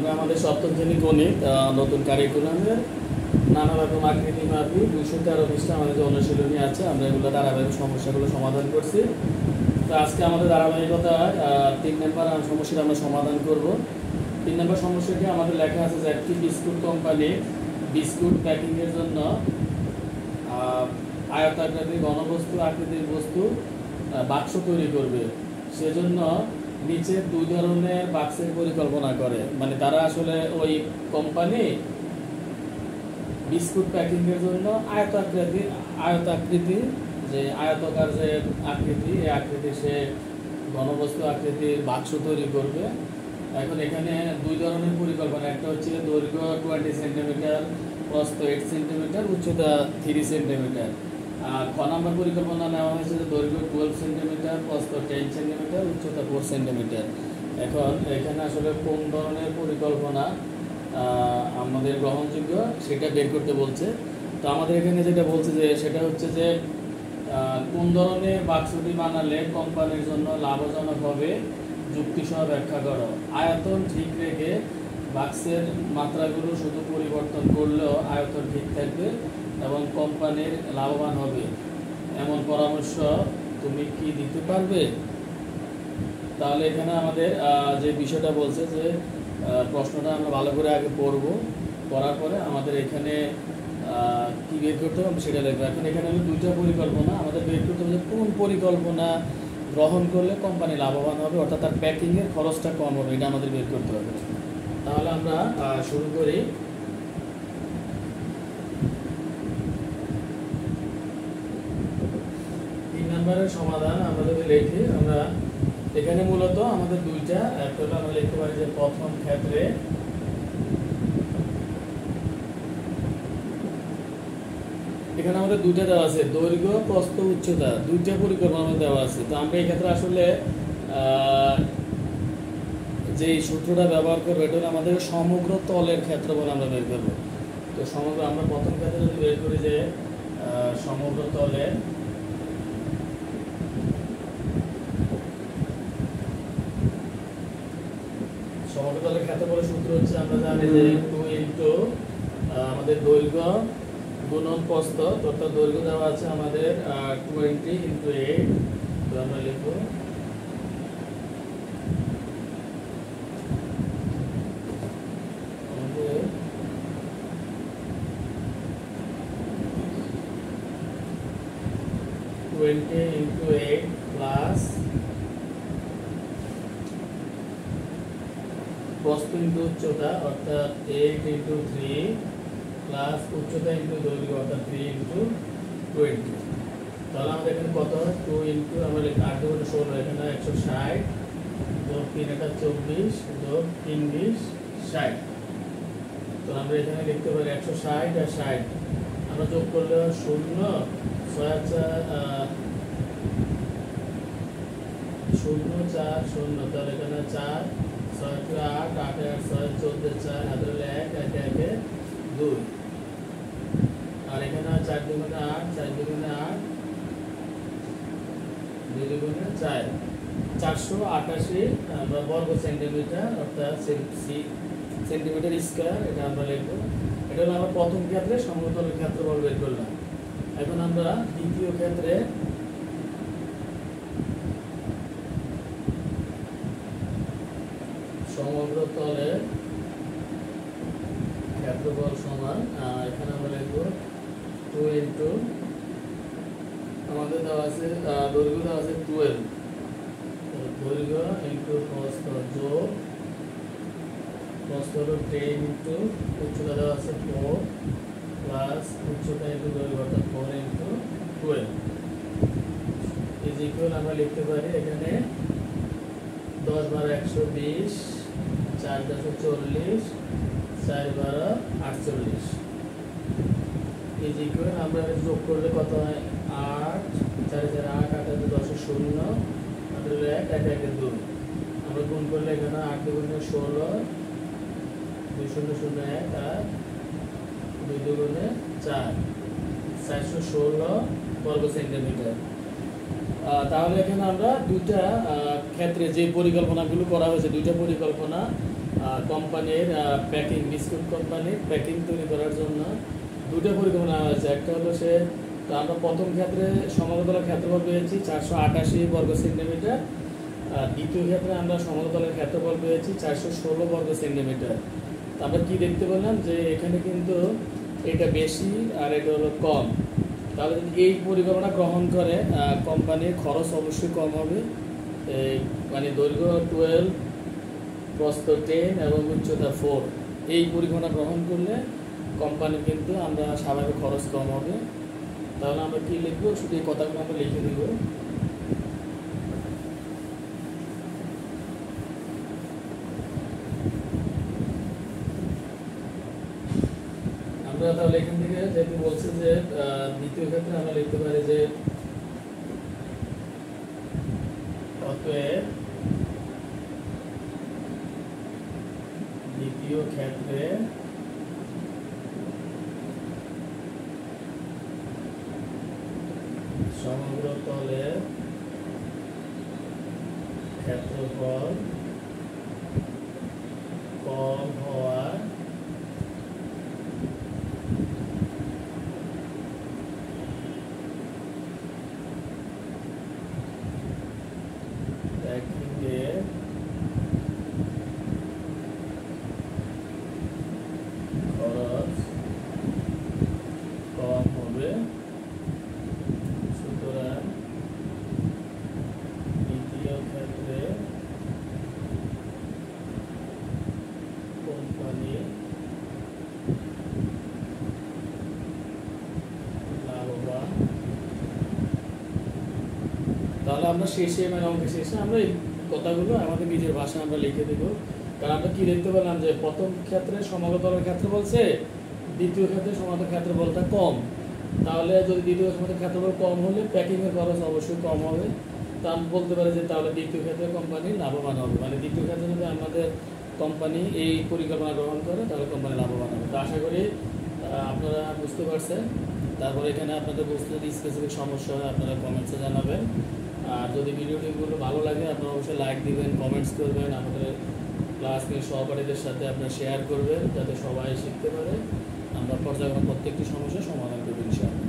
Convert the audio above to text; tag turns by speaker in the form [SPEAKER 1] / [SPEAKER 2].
[SPEAKER 1] আমরা আমাদের সপ্তম শ্রেণী গণিত নতুন কারিকুলামের নানা রকম আকৃতি মাপি 213 পৃষ্ঠা আমাদের যে অনুশীলনী আছে আমরা এগুলো ধারাবাহিক সমস্যাগুলো সমাধান করছি। তো আজকে আমাদের ধারাবাহিকতা 3 নম্বর সমস্যাটা আমরা সমাধান করব। 3 নম্বর সমস্যাটি আমাদের লেখা আছে যে একটি বিস্কুট কোম্পানি বিস্কুট প্যাকিংয়ের জন্য আয়তাকার ঘনবস্তু আকৃতির বস্তু বাক্স তৈরি করবে। সেজন্য নিচে দুই ধরনের বাক্সের পরিকল্পনা করে, মানে তারা আসলে ওই কোম্পানি বিস্কুট প্যাকিংয়ের জন্য আয়তাকৃতি যে আয়তকার যে আকৃতি, এই আকৃতি সে ঘনবস্তু আকৃতির বাক্স তৈরি করবে। এখন এখানে দুই ধরনের পরিকল্পনা, একটা হচ্ছে দৈর্ঘ্য 20 সেন্টিমিটার, প্রস্থ 8 সেন্টিমিটার, উচ্চতা 3 সেন্টিমিটার। খ নম্বর পরিকল্পনা নেওয়া হয়েছে যে দৈর্ঘ্য 12 সেন্টিমিটার, প্রস্থ 10 সেন্টিমিটার, উচ্চতা 4 সেন্টিমিটার। এখন এখানে আসলে কোন ধরনের পরিকল্পনা আমাদের গ্রহণযোগ্য সেটা বের করতে বলছে। তো আমাদের এখানে যেটা বলছে যে সেটা হচ্ছে যে কোন ধরনের বাক্সটি বানালে কোম্পানির জন্য লাভজনক হবে যুক্তিসহ ব্যাখ্যা করো। আয়তন ঠিক রেখে বাক্সের মাত্রাগুলো শুধু পরিবর্তন করলেও আয়তন ঠিক থাকবে এবং কোম্পানির লাভবান হবে, এমন পরামর্শ তুমি কি দিতে পারবে? তাহলে এখানে আমাদের যে বিষয়টা বলছে যে প্রশ্নটা আমরা ভালো করে আগে পড়ার পরে আমাদের এখানে কি বের করতে হবে সেটা লিখবো। এখন এখানে আমি দুইটা পরিকল্পনা আমাদের বের করতে হবে, কোন পরিকল্পনা গ্রহণ করলে কোম্পানি লাভবান হবে, অর্থাৎ তার প্যাকিংয়ের খরচটা কম হবে, এটা আমাদের বের করতে হবে। তাহলে আমরা শুরু করি। নম্বরের সমাধান আমরা যদি লিখি, আমরা এখানে মূলত আমাদের দুইটা, একটা হলো আমরা লিখতে পারি যে প্রথম ক্ষেত্রে এখানে আমাদের দুইটা দেওয়া আছে, দৈর্ঘ্য প্রস্থ উচ্চতা, দুইটা পরিকল্পনা দেওয়া আছে। তো আমরা এই ক্ষেত্রে আসলে যে সূত্রটা ব্যবহার করবো এটা হলো আমাদের সমগ্র তলের ক্ষেত্রফল আমরা বের করবো। তো সমগ্র আমরা প্রথম ক্ষেত্রে যদি বের করি যে সমগ্র তলের ক্ষেত্রফলের সূত্র হচ্ছে আমরা জানি যে 2 ইনটু আমাদের দৈর্ঘ্য গুণন প্রস্থ, অর্থাৎ দৈর্ঘ্য দেওয়া আছে আমাদের 20 ইনটু 8। তো আমরা লিখব আমাদের 20 ইনটু 8 প্লাস প্রস্থ ইনটু উচ্চতা অর্থাৎ 8 ইনটু 3 প্লাস উচ্চতা ইনটু দৈর্ঘ্য অর্থাৎ 3 ইনটু 20। তাহলে আমাদের এখানে কত হয়, 2 ইনটু আমরা 8 গুণ 16, এখানে 160 যোগ 3 এটা 24 যোগ 3 20 60। তো আমরা এখানে লিখতে পারি 160 আর 60 আমরা যোগ করলে 0 6 4 0, তাহলে এখানে 4 6 8 8 6 14 4 হাতে 1 1 1 2, আর এখানে 4 দুগুণে 8 4 দুগুণে 8 2 দুগুণে 4 488 আমরা বর্গ সেন্টিমিটার অর্থাৎ সেন্টিমিটার স্কয়ার, এটা আমরা লিখবো। এটা হলো আমরা প্রথম ক্ষেত্রে সমতলের ক্ষেত্রফল বের করলাম। এখন আমরা দ্বিতীয় ক্ষেত্রে সমগ্র তলের ক্ষেত্রফল সমান, এখানে আমরা লিখব 2 ইনটু আমাদের দেওয়া আছে দৈর্ঘ্য দেওয়া আছে 12, দৈর্ঘ্য ইনটু প্রস্থ যোগ প্রস্থ হলো 10 ইনটু উচ্চতা দেওয়া আছে 4 প্লাস উচ্চতা ইনটু দৈর্ঘ্য অর্থাৎ 4 ইনটু 12 ইজ ইকুয়াল আমরা লিখতে পারি এখানে 10 12 120 4 10 40 4 12 48 ইজ ইকুয়াল আমরা যোগ করলে কত হয় 8 4 4 8 8 10 0 8 1 1 1 2, আমরা গুণ করলে এখানে 8 দুগুণে 16 2 0 0 1 আর 2 দুগুণে 4 416 বর্গ সেন্টিমিটার। তাহলে এখানে আমরা দুইটা ক্ষেত্রে যে পরিকল্পনাগুলো করা হয়েছে, দুইটা পরিকল্পনা কোম্পানির প্যাকিং, বিস্কুট কোম্পানির প্যাকিং তৈরি করার জন্য দুটো পরিকল্পনা হয়েছে। একটা হলো তো আমরা প্রথম ক্ষেত্রে সমতলের ক্ষেত্রফল পেয়েছি 488 বর্গ সেন্টিমিটার, আর দ্বিতীয় ক্ষেত্রে আমরা সমতলের ক্ষেত্রফল পেয়েছি 416 বর্গ সেন্টিমিটার। আমরা কি দেখতে পেলাম যে এখানে কিন্তু এটা বেশি আর এটা হলো কম। তাহলে যদি এই পরিকল্পনা গ্রহণ করে কোম্পানির খরচ অবশ্যই কম হবে। মানে দৈর্ঘ্য 12, প্রস্থ 10 এবং উচ্চতা 4, এই পরিকল্পনা গ্রহণ করলে কোম্পানির কিন্তু আমরা স্বাভাবিক খরচ কম হবে। তাহলে আমরা কি লিখবো, শুধু এই কথাগুলো আমরা লিখে দেবো। আমরা তাহলে এখান থেকে যেহেতু বলছে যে দ্বিতীয় ক্ষেত্রে আমরা লিখতে পারি যে অতএব দ্বিতীয় ক্ষেত্রে সমগ্র তলের ক্ষেত্রফল কম হওয়ার প্যাকিংয়ের খরচ কম হবে। সুতরাং দ্বিতীয় ক্ষেত্রে কোম্পানি লাভবান। তাহলে আমরা শেষে মানে অঙ্কের শেষে আমরা এই কথাগুলো আমাদের নিজের ভাষায় আমরা লিখে দেব। কারণ আমরা কি দেখতে পেলাম যে প্রথম ক্ষেত্রে সমতলের ক্ষেত্রে বলছে, দ্বিতীয় ক্ষেত্রে সমতলের ক্ষেত্রফলটা কম। তাহলে যদি দ্বিতীয় সমতলের ক্ষেত্রফল কম হলে প্যাকিংয়ের খরচ অবশ্যই কম হবে। তা আমি বলতে পারি যে তাহলে দ্বিতীয় ক্ষেত্রে কোম্পানি লাভবান হবে। মানে দ্বিতীয় ক্ষেত্রে যদি আমাদের কোম্পানি এই পরিকল্পনা গ্রহণ করে তাহলে কোম্পানি লাভবান হবে। তো আশা করি আপনারা বুঝতে পারছেন। তারপরে এখানে আপনাদের বুঝতে যদি স্পেসিফিক সমস্যা হয় আপনারা কমেন্টসে জানাবেন। আর যদি ভিডিওটিগুলো ভালো লাগে আপনারা অবশ্যই লাইক দিবেন, কমেন্টস করবেন, আমাদের ক্লাসমেট সহপাঠীদের সাথে আপনারা শেয়ার করবেন যাতে সবাই শিখতে পারে। আমরা পর্যায়ক্রমে প্রত্যেকটি সমস্যার সমাধান করব ইনশাআল্লাহ।